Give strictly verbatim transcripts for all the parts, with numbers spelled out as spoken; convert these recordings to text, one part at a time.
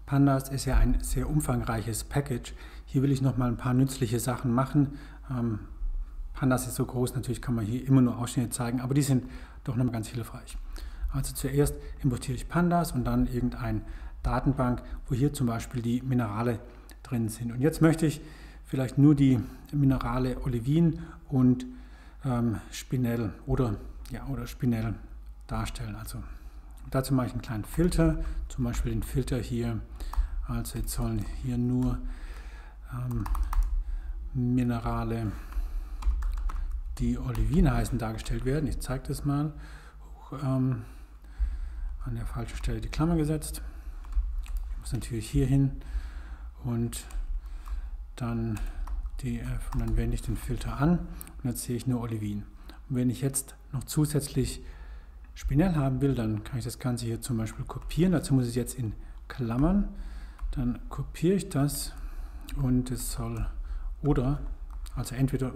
Pandas ist ja ein sehr umfangreiches Package. Hier will ich noch mal ein paar nützliche Sachen machen. Ähm, Pandas ist so groß, natürlich kann man hier immer nur Ausschnitte zeigen, aber die sind doch noch mal ganz hilfreich. Also zuerst importiere ich Pandas und dann irgendeine Datenbank, wo hier zum Beispiel die Minerale drin sind. Und jetzt möchte ich vielleicht nur die Minerale Olivin und ähm, Spinell oder, ja, oder Spinell darstellen. Also dazu mache ich einen kleinen Filter, zum Beispiel den Filter hier. Also jetzt sollen hier nur ähm, Minerale, die Olivin heißen, dargestellt werden. Ich zeige das mal. Ähm, an der falschen Stelle die Klammer gesetzt. Ich muss natürlich hier hin und dann D F und dann wende ich den Filter an und jetzt sehe ich nur Olivin. Und wenn ich jetzt noch zusätzlich Spinell haben will, dann kann ich das Ganze hier zum Beispiel kopieren. Dazu muss ich jetzt in Klammern. Dann kopiere ich das und es soll oder, also entweder,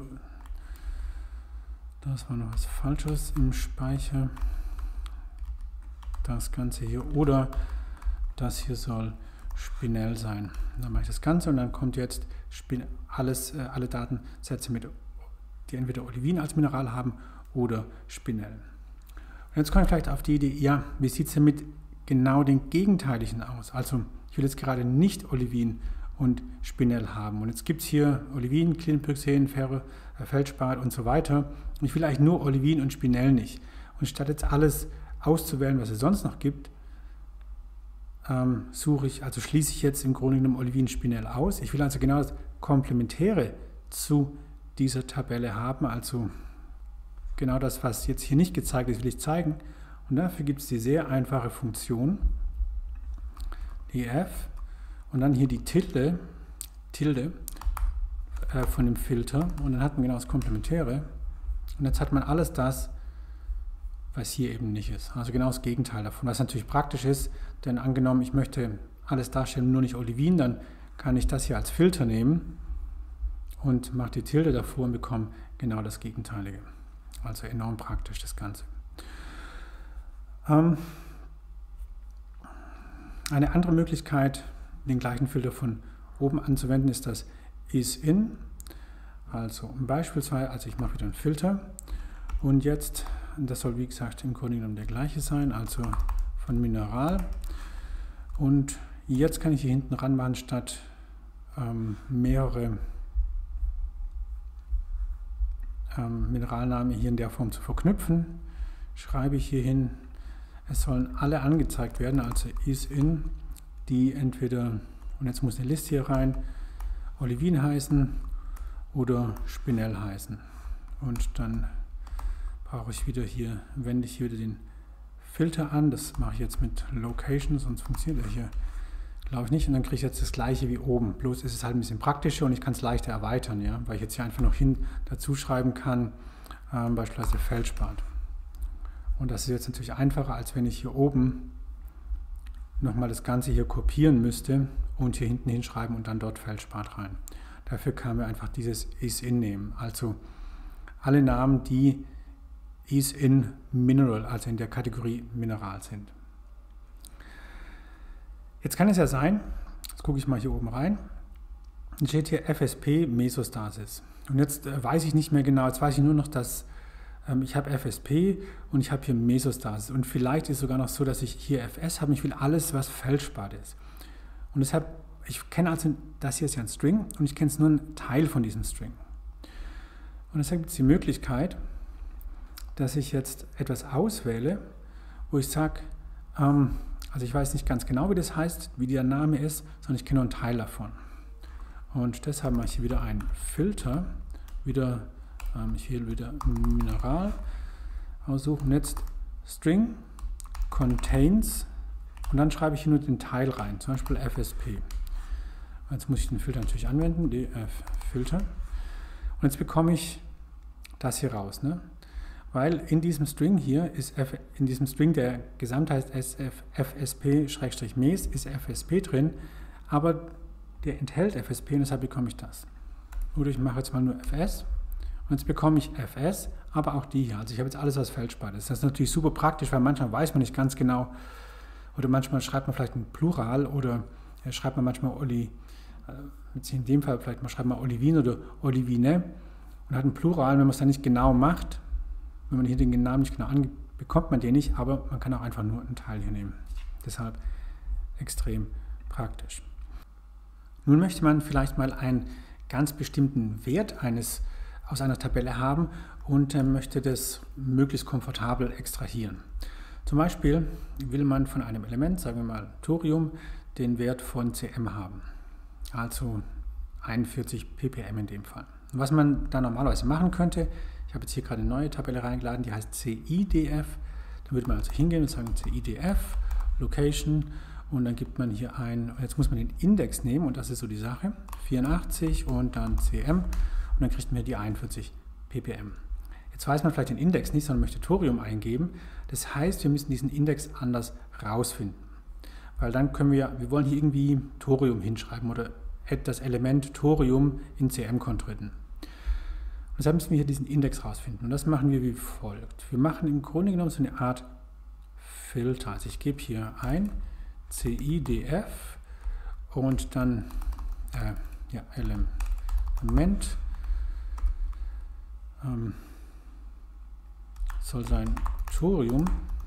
das war noch was Falsches im Speicher, das Ganze hier oder das hier soll Spinell sein. Dann mache ich das Ganze und dann kommt jetzt alles, äh, alle Datensätze, mit, die entweder Olivin als Mineral haben oder Spinell. Und jetzt komme ich vielleicht auf die Idee, ja, wie sieht es denn mit genau den Gegenteiligen aus? Also ich will jetzt gerade nicht Olivin und Spinell haben. Und jetzt gibt es hier Olivin, Clinpyxen, Ferro, äh, Feldspat und so weiter. Und ich will eigentlich nur Olivin und Spinell nicht. Und statt jetzt alles auszuwählen, was es sonst noch gibt, ähm, suche ich, also schließe ich jetzt im Grunde genommen Olivin Spinell aus. Ich will also genau das Komplementäre zu dieser Tabelle haben, also genau das, was jetzt hier nicht gezeigt ist, will ich zeigen. Und dafür gibt es die sehr einfache Funktion df und dann hier die Tilde, Tilde äh, von dem Filter und dann hat man genau das Komplementäre und jetzt hat man alles das, was hier eben nicht ist. Also genau das Gegenteil davon, was natürlich praktisch ist, denn angenommen, ich möchte alles darstellen, nur nicht Olivin, dann kann ich das hier als Filter nehmen und mache die Tilde davor und bekomme genau das Gegenteilige. Also enorm praktisch das Ganze. Ähm, eine andere Möglichkeit, den gleichen Filter von oben anzuwenden, ist das IsIn. Also beispielsweise, also ich mache wieder einen Filter und jetzt, das soll wie gesagt im Grunde genommen der gleiche sein, also von Mineral. Und jetzt kann ich hier hinten ranmachen, statt ähm, mehrere ähm, Mineralnamen hier in der Form zu verknüpfen, schreibe ich hier hin, es sollen alle angezeigt werden, also IsIn, die entweder, und jetzt muss eine Liste hier rein, Olivin heißen oder Spinell heißen. Und dann brauche ich wieder hier, wende ich hier wieder den Filter an, das mache ich jetzt mit Location, sonst funktioniert er hier, glaube ich nicht. Und dann kriege ich jetzt das gleiche wie oben, bloß ist es halt ein bisschen praktischer und ich kann es leichter erweitern, ja, weil ich jetzt hier einfach noch hin dazu schreiben kann, ähm, beispielsweise Feldspat. Und das ist jetzt natürlich einfacher, als wenn ich hier oben nochmal das Ganze hier kopieren müsste und hier hinten hinschreiben und dann dort Feldspat rein. Dafür können wir einfach dieses IsIn nehmen, also alle Namen, die IsIn Mineral, also in der Kategorie Mineral sind. Jetzt kann es ja sein, jetzt gucke ich mal hier oben rein, dann steht hier F S P Mesostasis. Und jetzt äh, weiß ich nicht mehr genau, jetzt weiß ich nur noch, dass ähm, ich habe F S P und ich habe hier Mesostasis. Und vielleicht ist es sogar noch so, dass ich hier F S habe, ich will alles, was Feldspat ist. Und deshalb, ich kenne also, das hier ist ja ein String und ich kenne es nur einen Teil von diesem String. Und deshalb gibt es die Möglichkeit, dass ich jetzt etwas auswähle, wo ich sage, ähm, also ich weiß nicht ganz genau, wie das heißt, wie der Name ist, sondern ich kenne nur einen Teil davon. Und deshalb mache ich hier wieder einen Filter, wieder, ähm, ich will wieder Mineral aussuchen, und jetzt String contains und dann schreibe ich hier nur den Teil rein, zum Beispiel F S P. Jetzt muss ich den Filter natürlich anwenden, df Filter. Und jetzt bekomme ich das hier raus, ne? Weil in diesem String hier ist F, in diesem String, der gesamt heißt F S P-Mes, ist F S P drin, aber der enthält F S P und deshalb bekomme ich das. Oder ich mache jetzt mal nur F S und jetzt bekomme ich F S, aber auch die hier. Also ich habe jetzt alles, was Feldspat ist. Das ist natürlich super praktisch, weil manchmal weiß man nicht ganz genau oder manchmal schreibt man vielleicht ein Plural oder ja, schreibt man manchmal Oli, äh, in dem Fall vielleicht mal schreibt man Olivine oder Olivine und hat einen Plural. Wenn man es dann nicht genau macht, wenn man hier den Namen nicht genau angibt, bekommt man den nicht, aber man kann auch einfach nur einen Teil hier nehmen. Deshalb extrem praktisch. Nun möchte man vielleicht mal einen ganz bestimmten Wert eines aus einer Tabelle haben und äh, möchte das möglichst komfortabel extrahieren. Zum Beispiel will man von einem Element, sagen wir mal Thorium, den Wert von C M haben, also einundvierzig ppm in dem Fall. Und was man da normalerweise machen könnte, ich habe jetzt hier gerade eine neue Tabelle reingeladen, die heißt C I D F. Da würde man also hingehen und sagen C I D F, Location, und dann gibt man hier ein, jetzt muss man den Index nehmen und das ist so die Sache, vierundachtzig und dann C M und dann kriegt man die einundvierzig ppm. Jetzt weiß man vielleicht den Index nicht, sondern möchte Thorium eingeben. Das heißt, wir müssen diesen Index anders rausfinden. Weil dann können wir, wir wollen hier irgendwie Thorium hinschreiben oder das Element Thorium in C M-Kontriten. Deshalb müssen wir hier diesen Index rausfinden. Und das machen wir wie folgt. Wir machen im Grunde genommen so eine Art Filter. Also ich gebe hier ein C I D F und dann äh, ja, Element ähm, soll sein Thorium.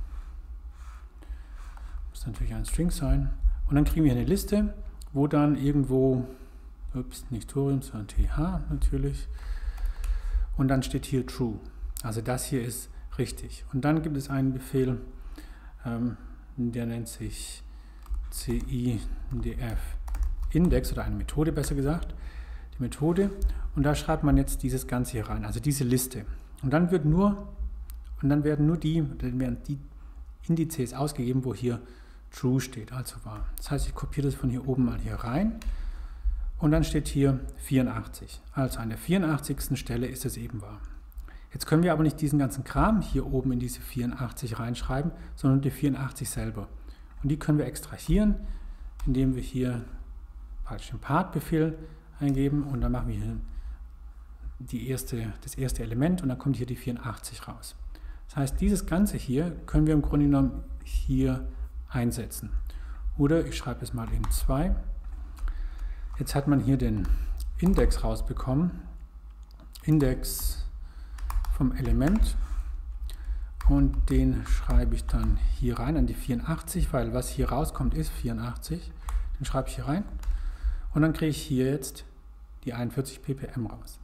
Muss natürlich ein String sein. Und dann kriegen wir eine Liste, wo dann irgendwo, ups, nicht Thorium, sondern T H natürlich. Und dann steht hier True. Also das hier ist richtig. Und dann gibt es einen Befehl, ähm, der nennt sich C I D F Index oder eine Methode besser gesagt. Die Methode. Und da schreibt man jetzt dieses Ganze hier rein, also diese Liste. Und dann wird nur, und dann werden nur die, dann werden die Indizes ausgegeben, wo hier True steht, also wahr. Das heißt, ich kopiere das von hier oben mal hier rein. Und dann steht hier vierundachtzig. Also an der vierundachtzigsten Stelle ist es eben wahr. Jetzt können wir aber nicht diesen ganzen Kram hier oben in diese vierundachtzig reinschreiben, sondern die vierundachtzig selber. Und die können wir extrahieren, indem wir hier praktisch den Part-Befehl eingeben und dann machen wir hier die erste, das erste Element und dann kommt hier die vierundachtzig raus. Das heißt, dieses Ganze hier können wir im Grunde genommen hier einsetzen. Oder ich schreibe es mal in zwei. Jetzt hat man hier den Index rausbekommen. Index vom Element. Und den schreibe ich dann hier rein an die vierundachtzig, weil was hier rauskommt ist vierundachtzig. Den schreibe ich hier rein. Und dann kriege ich hier jetzt die einundvierzig ppm raus.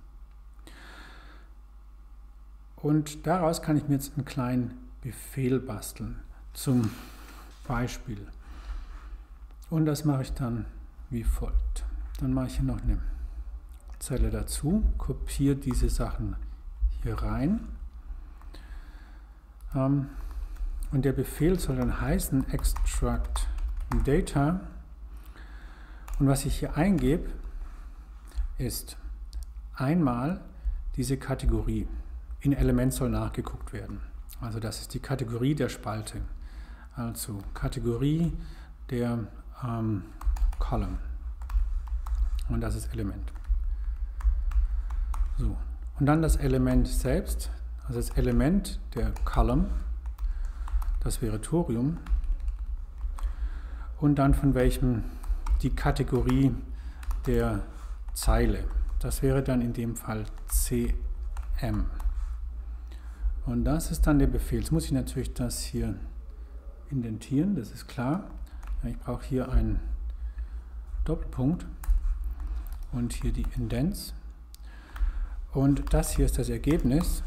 Und daraus kann ich mir jetzt einen kleinen Befehl basteln. Zum Beispiel. Und das mache ich dann wie folgt. Dann mache ich hier noch eine Zelle dazu, kopiere diese Sachen hier rein. Ähm, und der Befehl soll dann heißen extract data. Und was ich hier eingebe, ist einmal diese Kategorie. In Element soll nachgeguckt werden. Also das ist die Kategorie der Spalte. Also Kategorie der ähm, Column. Und das ist Element. So. Und dann das Element selbst, also das Element der Column, das wäre Thorium. Und dann von welchem die Kategorie der Zeile. Das wäre dann in dem Fall C M. Und das ist dann der Befehl. Jetzt muss ich natürlich das hier indentieren, das ist klar. Ich brauche hier einen Doppelpunkt und hier die Indents. Und das hier ist das Ergebnis.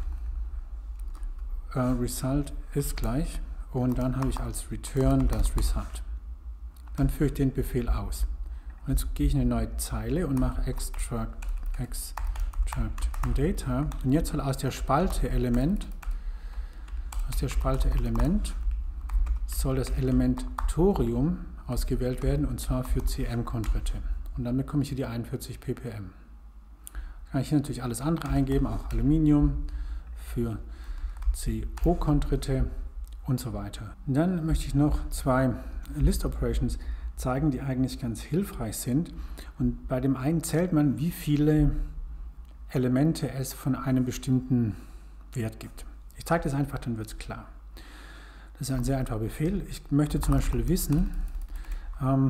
Uh, Result ist gleich. Und dann habe ich als Return das Result. Dann führe ich den Befehl aus. Und jetzt gehe ich in eine neue Zeile und mache Extract, Extract Data. Und jetzt soll aus der Spalte Element, aus der Spalte Element, soll das Element Thorium ausgewählt werden, und zwar für C M-Kontrite. Und dann bekomme ich hier die einundvierzig ppm. Kann ich hier natürlich alles andere eingeben, auch Aluminium für C O-Kontrite und so weiter. Und dann möchte ich noch zwei List Operations zeigen, die eigentlich ganz hilfreich sind. Und bei dem einen zählt man, wie viele Elemente es von einem bestimmten Wert gibt. Ich zeige das einfach, dann wird es klar. Das ist ein sehr einfacher Befehl. Ich möchte zum Beispiel wissen, ähm,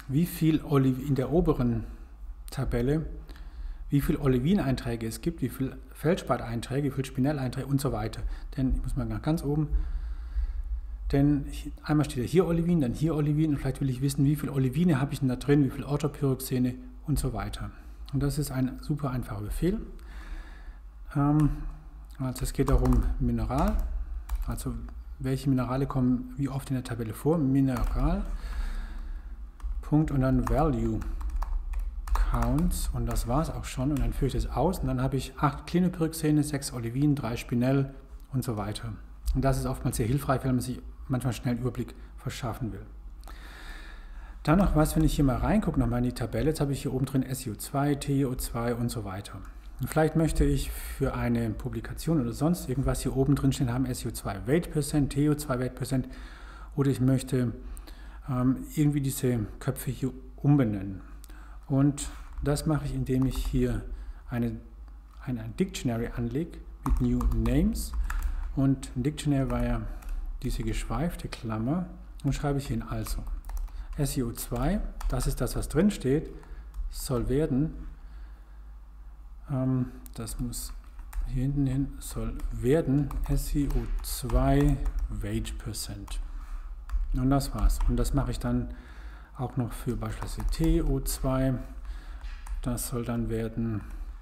wie viel Oliv in der oberen Tabelle, wie viele Olivin-Einträge es gibt, wie viele Feldspat-Einträge, wie viele Spinell-Einträge und so weiter. Denn ich muss mal nach ganz oben, denn einmal steht ja hier Olivin, dann hier Olivin und vielleicht will ich wissen, wie viele Olivine habe ich denn da drin, wie viele Orthopyroxene und so weiter. Und das ist ein super einfacher Befehl. Ähm, also es geht darum Mineral, also welche Minerale kommen wie oft in der Tabelle vor, Mineral, Punkt und dann Value Counts und das war es auch schon und dann führe ich das aus und dann habe ich acht Klinopyroxene, sechs Olivin, drei Spinell und so weiter. Und das ist oftmals sehr hilfreich, wenn man sich manchmal schnell einen Überblick verschaffen will. Dann noch was, wenn ich hier mal reingucke, nochmal in die Tabelle, jetzt habe ich hier oben drin S I O zwei, T O zwei und so weiter. Und vielleicht möchte ich für eine Publikation oder sonst irgendwas hier oben drin stehen haben, S I O zwei Weight Percent, T O zwei Weight Percent oder ich möchte ähm, irgendwie diese Köpfe hier umbenennen. Und das mache ich, indem ich hier eine, ein, ein Dictionary anlege mit New Names. Und ein Dictionary war ja diese geschweifte Klammer und schreibe ich hin also S I O zwei, das ist das, was drin steht, soll werden, ähm, das muss hier hinten hin, soll werden S I O zwei Weight Percent. Und das war's. Und das mache ich dann auch noch für beispielsweise T O zwei, das soll dann werden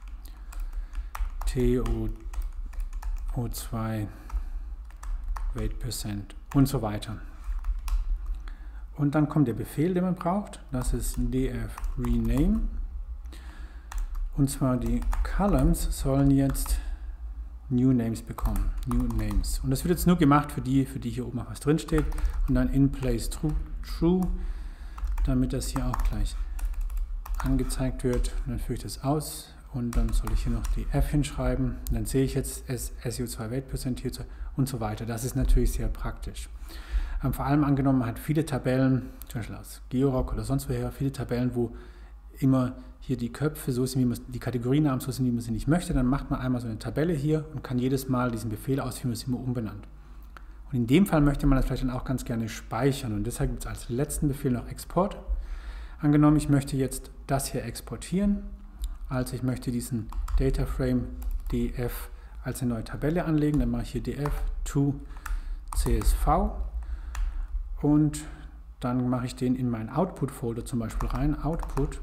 T O zwei Weight Percent und so weiter. Und dann kommt der Befehl, den man braucht, das ist df rename. Und zwar die Columns sollen jetzt New Names bekommen. New Names. Und das wird jetzt nur gemacht für die, für die hier oben auch was drin steht. Und dann in place true, true, damit das hier auch gleich angezeigt wird. Und dann führe ich das aus. Und dann soll ich hier noch die F hinschreiben. Und dann sehe ich jetzt S I O zwei Weight Percent hier und so weiter. Das ist natürlich sehr praktisch. Ähm, vor allem angenommen, man hat viele Tabellen, zum Beispiel aus Georock oder sonst woher, viele Tabellen, wo immer hier die Köpfe so sind, wie man die Kategorienamen so sind, wie man sie nicht möchte. Dann macht man einmal so eine Tabelle hier und kann jedes Mal diesen Befehl ausführen, wird immer umbenannt. Und in dem Fall möchte man das vielleicht dann auch ganz gerne speichern. Und deshalb gibt es als letzten Befehl noch Export. Angenommen, ich möchte jetzt das hier exportieren. Also ich möchte diesen Dataframe df als eine neue Tabelle anlegen. Dann mache ich hier df to C S V und dann mache ich den in meinen Output-Folder zum Beispiel rein, Output,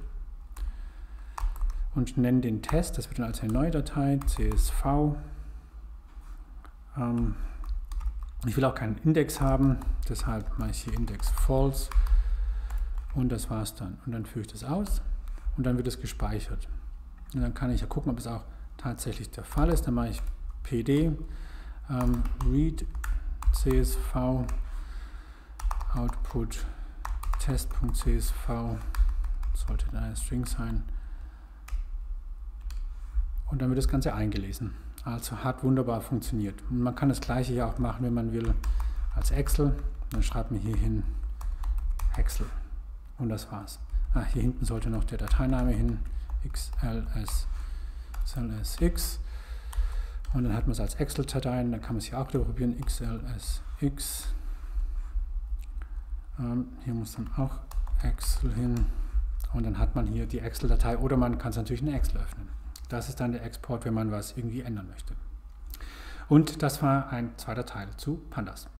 und nenne den Test. Das wird dann als eine neue Datei, C S V. Ähm, ich will auch keinen Index haben, deshalb mache ich hier Index false und das war es dann. Und dann führe ich das aus und dann wird es gespeichert. Und dann kann ich ja gucken, ob es auch tatsächlich der Fall ist. Dann mache ich pd ähm, read csv output test.csv, sollte da ein String sein. Und dann wird das Ganze eingelesen. Also hat wunderbar funktioniert. Und man kann das gleiche ja auch machen, wenn man will, als Excel. Dann schreibt man hier hin Excel. Und das war's. Ah, hier hinten sollte noch der Dateiname hin, xls, xlsx. Und dann hat man es als Excel-Dateien, dann kann man es hier auch wieder probieren, xlsx. Ähm, hier muss dann auch Excel hin. Und dann hat man hier die Excel-Datei oder man kann es natürlich in Excel öffnen. Das ist dann der Export, wenn man was irgendwie ändern möchte. Und das war ein zweiter Teil zu Pandas.